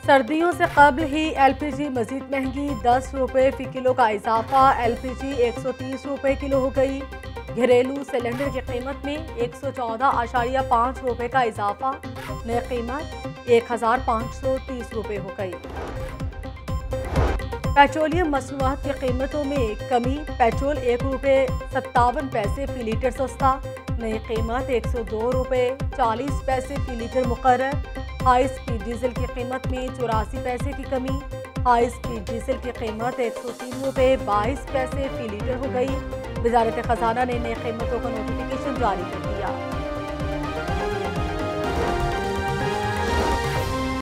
सर्दियों से कबल ही LPG मजीद महंगी, 10 रुपये फ़ी किलो का इजाफा। LPG 130 रुपये किलो हो गई। घरेलू सिलेंडर की कीमत में 114.5 रुपये का इजाफा। नई कीमत 1530 रुपये हो गई। पेट्रोलियम मसनूआत की कीमतों में कमी। पेट्रोल 1 रुपये 57 पैसे फ़ी लीटर सस्ता। नई कीमत 102 रुपये 40 पैसे फ़ी लीटर मुकर्रर। हाई स्पीड डीजल की कीमत में 84 पैसे की कमी। हाई स्पीड डीजल की कीमत 103 रुपये 22 पैसे फ़ी लीटर हो गई। वजारत खजाना ने नई कीमतों का नोटिफिकेशन जारी कर दिया।